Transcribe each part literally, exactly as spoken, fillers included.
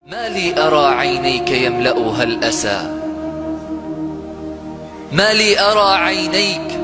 ما لي أرى عينيك يملأها الأسى، ما لي أرى عينيك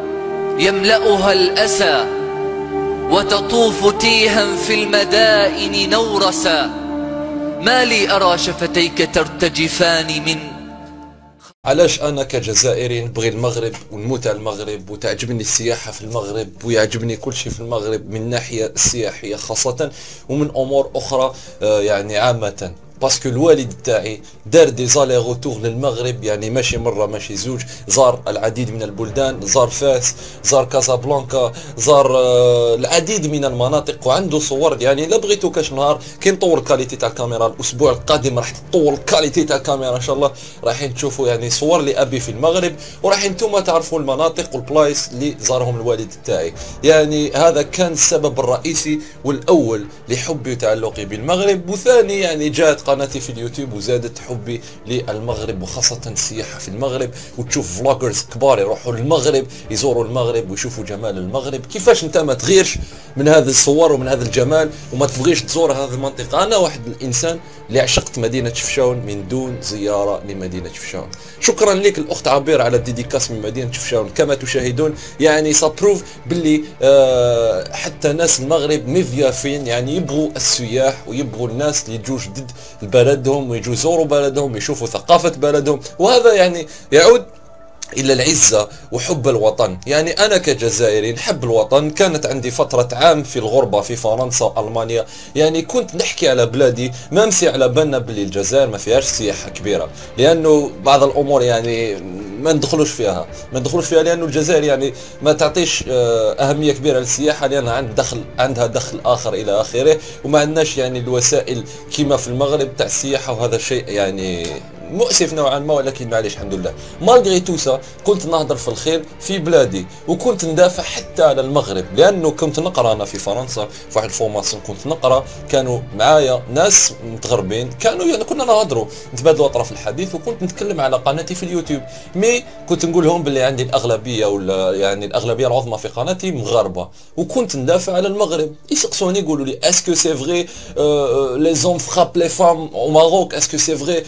يملأها الأسى، وتطوف تيها في المدائن نورسا. ما لي أرى شفتيك ترتجفان من. علاش انا كجزائري نبغي المغرب ونموت على المغرب وتعجبني السياحه في المغرب ويعجبني كل شيء في المغرب من الناحيه السياحيه خاصه ومن امور اخرى آه يعني عامه. باسكو الوالد تاعي دار دي زالي غوتور للمغرب، يعني ماشي مره ماشي زوج، زار العديد من البلدان، زار فاس، زار كازابلانكا، زار آه العديد من المناطق وعنده صور. يعني الا بغيتو كاش نهار كي نطور الكاليتي تاع الكاميرا الاسبوع القادم راح تطور الكاليتي تاع الكاميرا ان شاء الله، رايحين تشوفوا يعني صور لابي في المغرب وراح انتم تعرفوا المناطق والبلايص اللي زارهم الوالد تاعي. يعني هذا كان السبب الرئيسي والاول لحبي وتعلقي بالمغرب، وثاني يعني جاءت قناتي في اليوتيوب وزادت حبي للمغرب وخاصة السياحة في المغرب، وتشوف فلوجرز كبار يروحوا للمغرب يزوروا المغرب ويشوفوا جمال المغرب. كيفاش انت ما تغيرش من هذه الصور ومن هذا الجمال وما تبغيش تزور هذه المنطقة؟ انا واحد الانسان اللي عشقت مدينة شفشاون من دون زيارة لمدينة شفشاون. شكرا لك الاخت عبير على الديديكاس من مدينة شفشاون. كما تشاهدون يعني سابروف باللي آه حتى ناس المغرب مضيافين، يعني يبغوا السياح ويبغوا الناس اللي يجوا جدد بلدهم ويجوا يزوروا بلدهم ويشوفوا ثقافة بلدهم، وهذا يعني يعود إلى العزة وحب الوطن. يعني أنا كجزائري نحب الوطن. كانت عندي فترة عام في الغربة في فرنسا وألمانيا، يعني كنت نحكي على بلادي ما مسي على بالنا باللي الجزائر ما فيهاش سياحة كبيرة، لأنه بعض الأمور يعني ما ندخلوش فيها ما ندخلوش فيها لأنه الجزائر يعني ما تعطيش أهمية كبيرة للسياحة، لأنها عند دخل عندها دخل آخر إلى آخره، وما عندناش يعني الوسائل كما في المغرب تاع السياحة، وهذا شيء يعني مؤسف نوعا ما، ولكن معليش الحمد لله. مالغري توسا كنت نهضر في الخير في بلادي وكنت ندافع حتى على المغرب، لانه كنت نقرا انا في فرنسا في واحد الفورماسيون، كنت نقرا كانوا معايا ناس متغربين كانوا يعني كنا نهضروا نتبادلوا اطراف الحديث، وكنت نتكلم على قناتي في اليوتيوب، مي كنت نقول لهم باللي عندي الاغلبيه ولا يعني الاغلبيه العظمى في قناتي مغاربه، وكنت ندافع على المغرب. يسقسوني يقولوا لي اسكو سي فري لي زوم فراب لي فام او ماروك، اسكو سي فري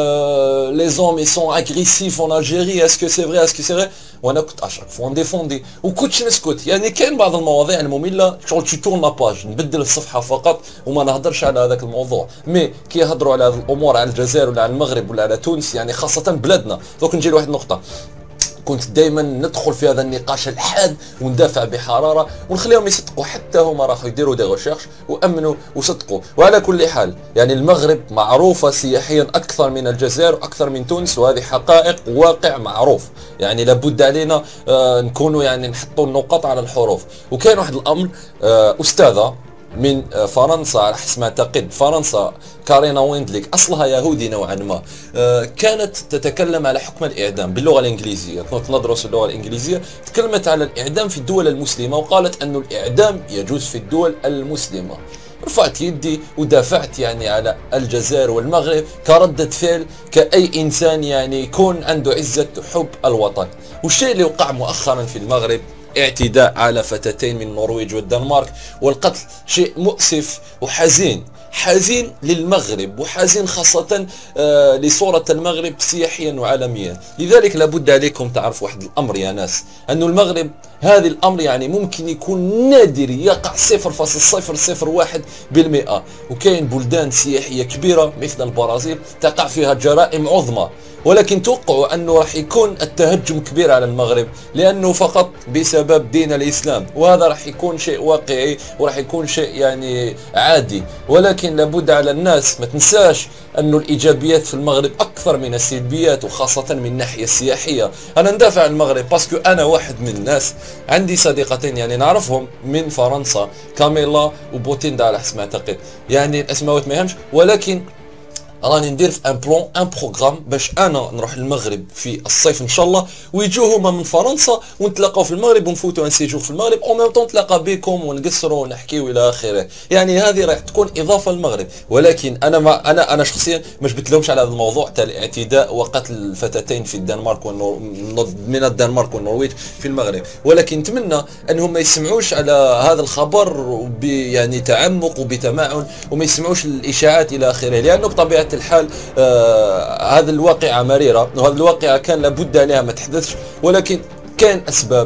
les hommes ils sont agressifs en Algérie, est-ce que c'est vrai, est-ce que c'est vrai. وانا كنت اشرك فون ديفوندي وكنتش نسكت. يعني كاين بعض المواضيع الممله شغل تي تورن لاباج نبدل الصفحه فقط وما نهضرش على هذاك الموضوع، مي كي يهضروا على هذه الامور على الجزائر ولا على المغرب ولا على تونس يعني خاصه بلادنا. دوك نجي لواحد النقطه، كنت دائما ندخل في هذا النقاش الحاد وندافع بحراره ونخليهم يصدقوا، حتى هما راحوا يديروا دي ريشيرش وامنوا وصدقوا. وعلى كل حال يعني المغرب معروفه سياحيا اكثر من الجزائر واكثر من تونس، وهذه حقائق وواقع معروف، يعني لابد علينا آه نكونوا يعني نحطوا النقاط على الحروف. وكان واحد الامر آه استاذه من فرنسا على حسب ما اعتقد فرنسا، كارينا ويندليك، اصلها يهودي نوعا ما، كانت تتكلم على حكم الاعدام باللغه الانجليزيه، كنت ندرس اللغه الانجليزيه، تكلمت على الاعدام في الدول المسلمه وقالت انه الاعدام يجوز في الدول المسلمه. رفعت يدي ودافعت يعني على الجزائر والمغرب كردة فعل كأي إنسان يعني يكون عنده عزة حب الوطن. والشيء اللي وقع مؤخرا في المغرب اعتداء على فتاتين من النرويج والدنمارك والقتل، شيء مؤسف وحزين، حزين للمغرب وحزين خاصة آه لصورة المغرب سياحيا وعالميا. لذلك لابد عليكم تعرفوا واحد الأمر يا ناس، أنه المغرب هذا الأمر يعني ممكن يكون نادر، يقع صفر فاصل صفر صفر واحد بالمئة، وكاين بلدان سياحية كبيرة مثل البرازيل تقع فيها جرائم عظمى، ولكن توقعوا أنه راح يكون التهجم كبير على المغرب لأنه فقط بسبب دين الإسلام، وهذا راح يكون شيء واقعي وراح يكون شيء يعني عادي. ولكن لابد على الناس ما تنساش أنه الإيجابيات في المغرب أكثر من السلبيات، وخاصة من الناحية السياحية. أنا ندافع عن المغرب باسكو أنا واحد من الناس، عندي صديقتين يعني نعرفهم من فرنسا، كاميلا وبوتيندا على حسب ما أعتقد، يعني الأسماوات ما يهمش، ولكن راني ندير في ان بلان ان بروغرام باش انا نروح للمغرب في الصيف ان شاء الله، ويجوا هما من فرنسا ونتلاقاو في المغرب ونفوتوا ان سيجور في المغرب، او ميم طون نتلاقى بكم ونقصروا ونحكيو الى اخره. يعني هذه راح تكون اضافه للمغرب، ولكن انا ما انا انا شخصيا ما جبت على هذا الموضوع تاع الاعتداء وقتل الفتاتين في الدنمارك والنور... من الدنمارك والنرويج في المغرب، ولكن نتمنى انهم ما يسمعوش على هذا الخبر ب يعني تعمق وبتمعن، وما يسمعوش الاشاعات الى اخره، لانه بطبيعه الحال آه هذا الواقعه مريره، وهذه الواقعه كان لابد عليها ما تحدثش، ولكن كان اسباب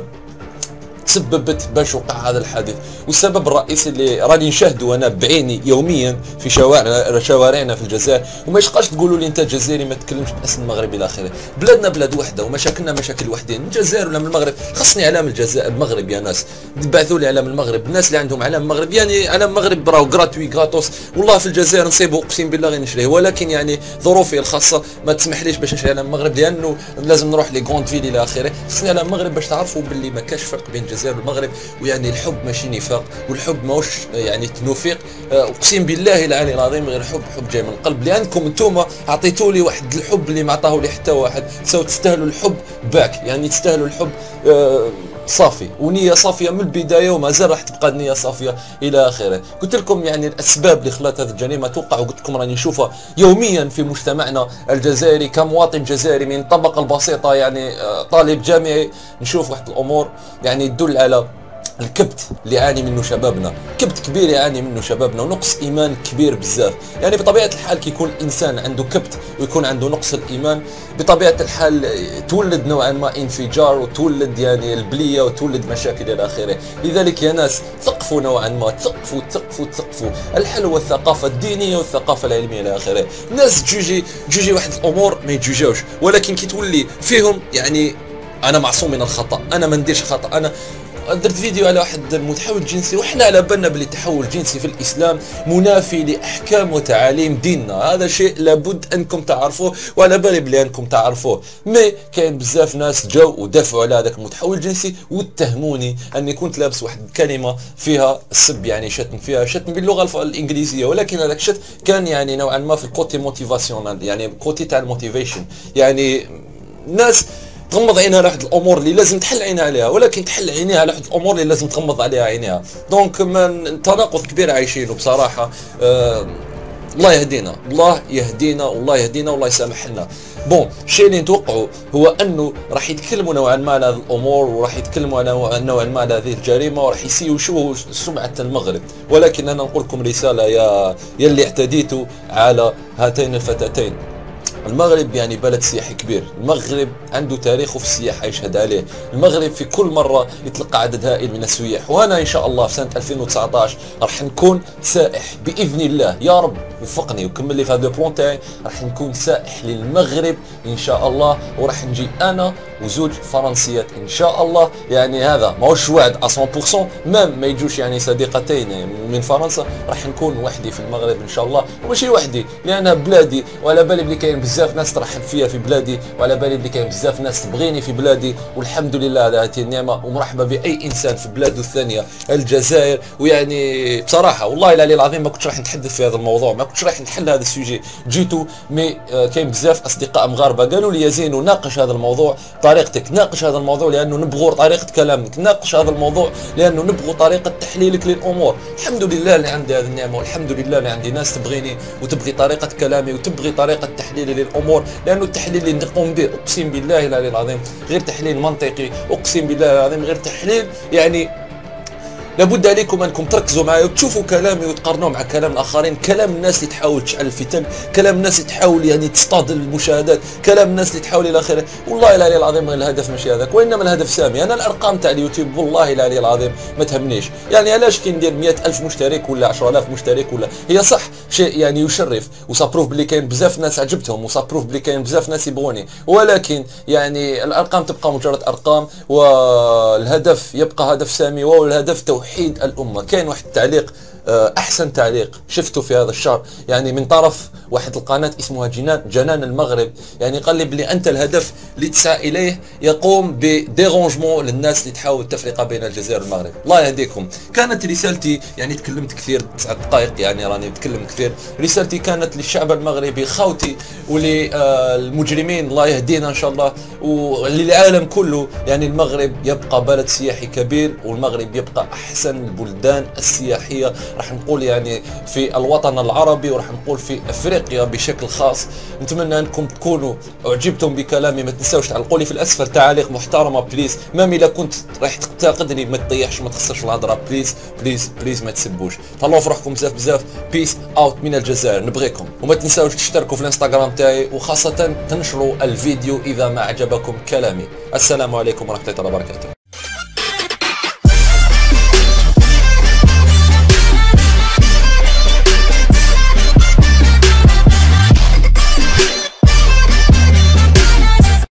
تسببت باش وقع هذا الحادث. والسبب الرئيسي اللي راني نشاهده انا بعيني يوميا في شوارع شوارعنا في الجزائر، وما يشقاش تقولوا لي انت جزائري ما تتكلمش باسم المغرب الى اخره. بلادنا بلاد وحده ومشاكلنا مشاكل وحدين، من الجزائر ولا من المغرب. خصني علام الجزائر المغرب يا ناس، تبعثوا لي علام المغرب، الناس اللي عندهم علام المغرب. يعني علام المغرب راهو غراتوي غاتوس، والله في الجزائر نصيبه اقسم بالله غير نشريه، ولكن يعني ظروفي الخاصه ما تسمحليش باش نشري علام المغرب، لانه لازم نروح لي غوند فيل الى اخره. خصني علام المغرب باش تعرفوا باللي ما كاش فرق بين الجزائر والمغرب، ويعني الحب ماشي نفاق، والحب ماهوش يعني تنوفيق، اقسم بالله العلي العظيم غير حب، حب جاي من القلب، لانكم انتم عطيتوا لي واحد الحب اللي ما عطاه لي حتى واحد. سو تستاهلوا الحب باك، يعني تستاهلوا الحب آه صافي ونيه صافيه من البدايه، وما زال راح تبقى النيه صافيه الى اخره. قلت لكم يعني الاسباب اللي خلات هذه الجريمه توقع، وقلت لكم راني نشوفها يوميا في مجتمعنا الجزائري كمواطن جزائري من الطبقه البسيطه، يعني طالب جامعي، نشوف واحد الامور يعني تدل على الكبت اللي يعاني منه شبابنا، كبت كبير يعاني منه شبابنا، ونقص ايمان كبير بزاف. يعني بطبيعه الحال كي يكون الانسان عنده كبت ويكون عنده نقص الايمان، بطبيعه الحال تولد نوعا ما انفجار، وتولد يعني البليه، وتولد مشاكل الى اخره. لذلك يا ناس ثقفوا نوعا ما، ثقفوا ثقفوا ثقفوا. الحل هو الثقافه الدينيه والثقافه العلميه الى اخره. الناس تجوجي تجوجي واحد الامور ما يتجوجوش، ولكن كي تولي فيهم يعني انا معصوم من الخطا، انا ما نديرش خطا. انا درت فيديو على واحد المتحول جنسي، وحنا على بالنا بلي التحول الجنسي في الاسلام منافي لاحكام وتعاليم ديننا، هذا شيء لابد انكم تعرفوه، وعلى بالي بلي انكم تعرفوه. مي كاين بزاف ناس جاو ودافعوا على هذاك المتحول الجنسي، واتهموني اني كنت لابس واحد الكلمه فيها السب، يعني شتم، فيها شتم باللغه الانجليزيه، ولكن هذاك الشتم كان يعني نوعا ما في الكوتي موتيفاسيونال، يعني كوتي تاع الموتيفيشن. يعني الناس تغمض عينها على واحد الامور اللي لازم تحل عينها عليها، ولكن تحل عينيها على واحد الامور اللي لازم تغمض عليها عينيها. دونك من تناقض كبير عايشينه بصراحه. آه الله يهدينا، الله يهدينا، والله يهدينا، والله يسامح لنا. بون الشيء اللي نتوقعه هو انه راح يتكلموا نوعا ما على هذه الامور، وراح يتكلموا على نوعا ما على هذه الجريمه، وراح يسيئوا سمعه المغرب. ولكن انا نقول لكم رساله يا يا اللي اعتديتوا على هاتين الفتاتين. المغرب يعني بلد سياحي كبير، المغرب عنده تاريخه في السياحه يشهد عليه، المغرب في كل مره يتلقى عدد هائل من السياح، وانا ان شاء الله في سنه ألفين وتسعطاش راح نكون سائح باذن الله، يا رب وفقني وكمل لي في هذا البلون تاعي، راح نكون سائح للمغرب ان شاء الله، وراح نجي انا وزوج فرنسيات ان شاء الله. يعني هذا ماهوش وعد مية بالمية، مام ما يجوش يعني صديقتين من فرنسا، راح نكون وحدي في المغرب ان شاء الله، وماشي وحدي لانها بلادي، وعلى بالي بلي كاين بزاف ناس ترحب فيا في بلادي، وعلى بالي بلي كاين بزاف ناس تبغيني في بلادي، والحمد لله على هذه النعمه، ومرحبا باي انسان في بلاده الثانيه الجزائر. ويعني بصراحه والله العلي العظيم ما كنتش راح نتحدث في هذا الموضوع، ما كنتش راح نحل هذا السوجي، جيتو مي آه كاين بزاف اصدقاء مغاربه قالوا لي يا زينو ناقش هذا الموضوع طريقتك، ناقش هذا الموضوع لانه نبغوا طريقه كلامك، ناقش هذا الموضوع لانه نبغوا طريقه تحليلك للامور. الحمد لله اللي عندي هذه النعمه، والحمد لله اللي عندي ناس تبغيني وتبغي طريقه كلامي وتبغي طريقه تحليلي للامور، لانه التحليل اللي نقوم به اقسم بالله العلي العظيم غير تحليل منطقي، اقسم بالله العظيم غير تحليل يعني لابد عليكم انكم تركزوا معي وتشوفوا كلامي وتقارنوه مع كلام الاخرين، كلام الناس اللي تحاول تشعل الفتن، كلام الناس اللي تحاول يعني تصطاد المشاهدات، كلام الناس اللي تحاول الى اخره. والله العلي العظيم الهدف ماشي هذاك، وانما الهدف سامي. انا الارقام تاع اليوتيوب والله العلي العظيم ما تهمنيش، يعني علاش كي ندير مئة ألف مشترك ولا عشرة آلاف مشترك ولا، هي صح شيء يعني يشرف، وصابروف بلي كاين بزاف ناس عجبتهم، وصابروف بلي كاين بزاف ناس يبغوني، ولكن يعني الارقام تبقى مجرد ارقام، والهدف يبقى هدف سامي، وهو الهدف توحيد الامه. كاين واحد التعليق احسن تعليق شفته في هذا الشهر يعني من طرف واحد القناه اسمها جنان جنان المغرب، يعني قال لي بلي انت الهدف اللي تسعى اليه يقوم بديرونجمون للناس اللي تحاول التفرقه بين الجزائر والمغرب. الله يهديكم. كانت رسالتي يعني تكلمت كثير تسع دقائق يعني راني نتكلم كثير، رسالتي كانت للشعب المغربي خوتي وللمجرمين الله يهدينا ان شاء الله وللعالم كله. يعني المغرب يبقى بلد سياحي كبير والمغرب يبقى احسن البلدان السياحيه راح نقول يعني في الوطن العربي وراح نقول في افريقيا بشكل خاص. نتمنى انكم تكونوا اعجبتم بكلامي، ما تنساوش تعلقوا لي في الاسفل تعاليق محترمه بليز. مام الا كنت راح تنتقدني ما تطيحش ما تخسرش الهضره بليز بليز بليز ما تسبوش. تهلاو في روحكم بزاف بزاف. بيس اوت من الجزائر، نبغيكم. وما تنساوش تشتركوا في الانستغرام تاعي وخاصه تنشروا الفيديو اذا ما عجبكم كلامي. السلام عليكم ورحمه الله وبركاته.